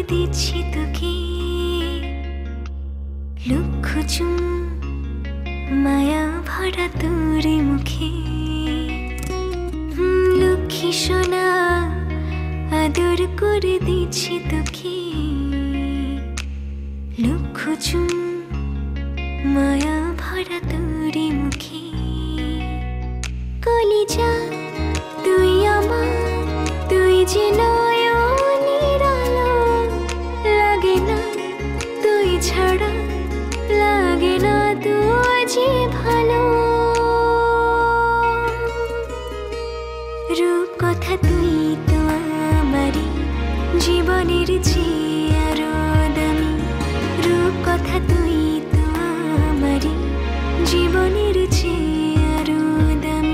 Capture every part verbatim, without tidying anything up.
দিচ্ছি তোকে লুক্ষুচুম মায়া ভরা তোর মুখে লক্ষ্মী সোনা আদর করে দিচ্ছি তোকে লুক্ষুচুম মায়া ভরা তোর মুখে কলিজা তুই আমার তুই যে নয়নের আলো লাগে না তুই ছাড়া লাগে না তুই যে ভালো রূপ কথা তুই তো আমারই জীবনের চেয়ে আরো দামি রূপ কথা তুই তো আমারই জীবনের চেয়ে আরো দামি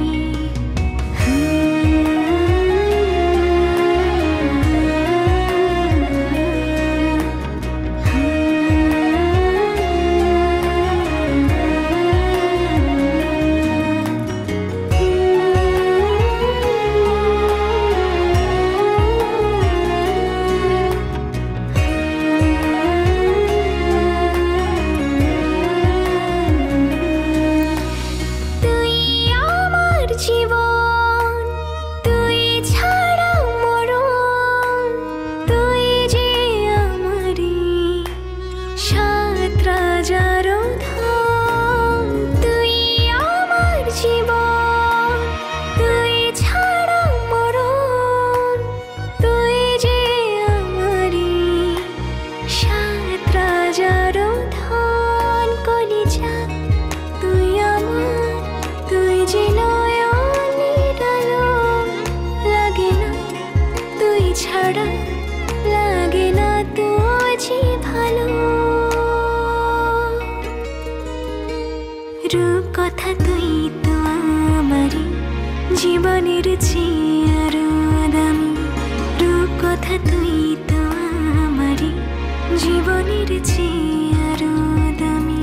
রূপ কথা তুই তো আমারই জীবনের চেয়ে আরো দামি রূপ কথা তুই তো আমারই জীবনের চেয়ে আরো দামি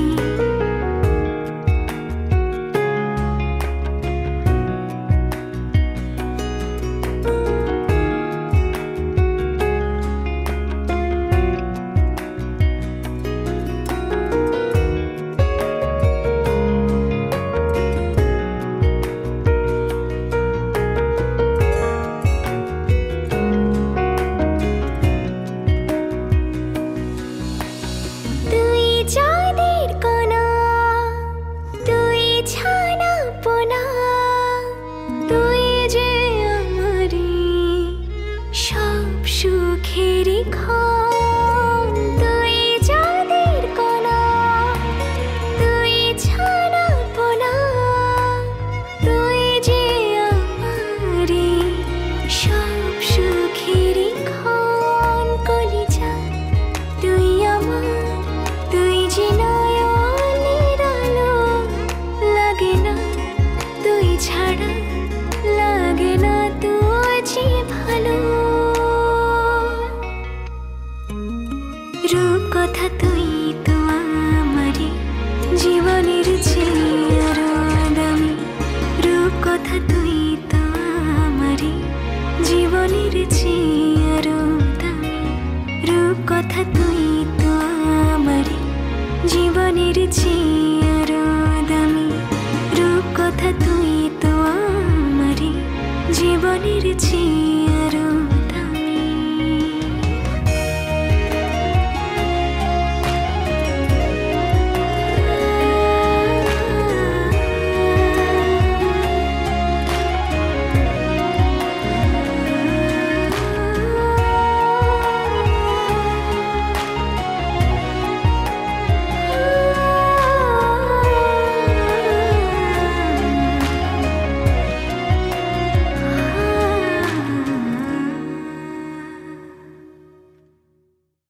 রূপ কথা তুই তো আমারই জীবনের চেয়ে আরো দামি রূপ কথা তুই তো আমারই জীবনের চেয়ে আরো দামি রূপ কথা তুই তো আমারই জীবনের চেয়ে